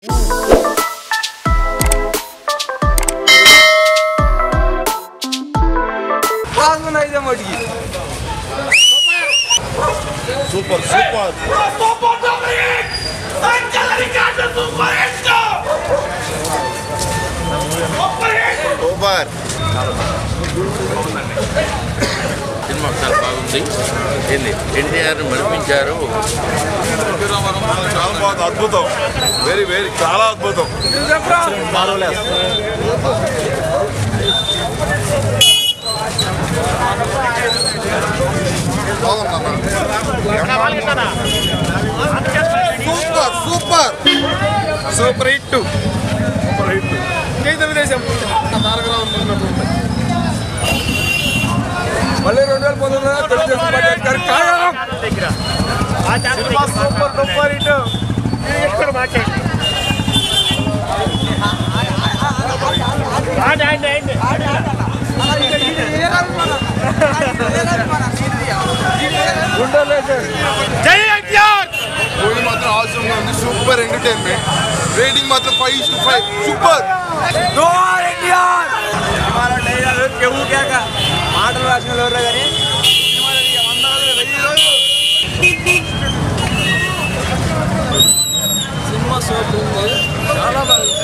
Super, super. Cinema చాలా బాగుంది. NTR మరిపించారు. చాలా బాగుంది, అద్భుతం. వెరీ వెరీ చాలా అద్భుతం. Super super super hit super hit Telugu Desam మళ్ళీ 2019 తెలుగుదేశం పార్టీ అధికారం ఖాయం. సూపర్ సూపర్ హిట్ జై ఎన్టీఆర్. మూవీ మాత్రం అవసరంగా ఉంది. Super entertainment. రేటింగ్ మాత్రం 5/5. సూపర్. మాటలు రాసిన ఎవరు కానీ సినిమా సూపర్ చాలా బాగుంది.